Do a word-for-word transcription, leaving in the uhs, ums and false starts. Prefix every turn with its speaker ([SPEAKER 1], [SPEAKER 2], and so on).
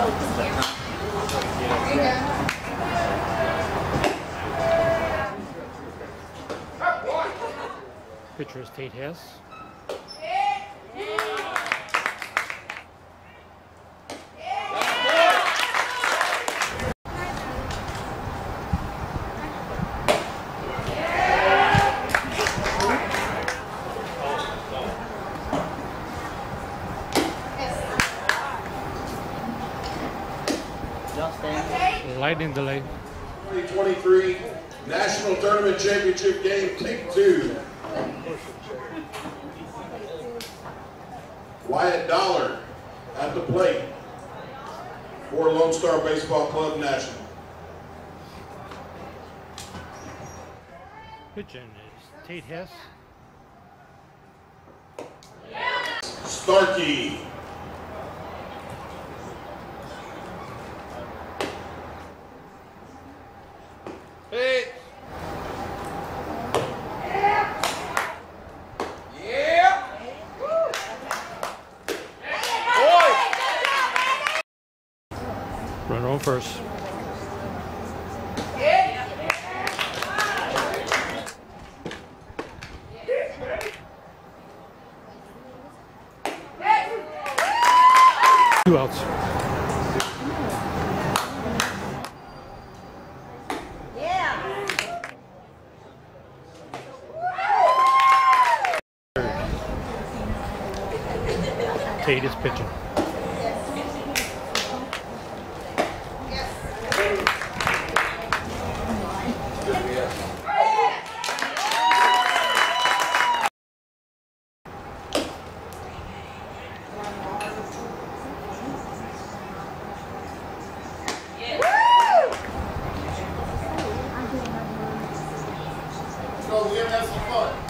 [SPEAKER 1] Pitcher is Tate Hess. Lightning delay.
[SPEAKER 2] twenty twenty-three National Tournament Championship game, take two. Wyatt Dollar at the plate for Lone Star Baseball Club National.
[SPEAKER 1] Pitching is Tate Hess.
[SPEAKER 2] Starkey.
[SPEAKER 3] Hey. Yeah. Boy.
[SPEAKER 1] Runner on first. Two outs. Tate is pitching.
[SPEAKER 2] So we're gonna have some fun.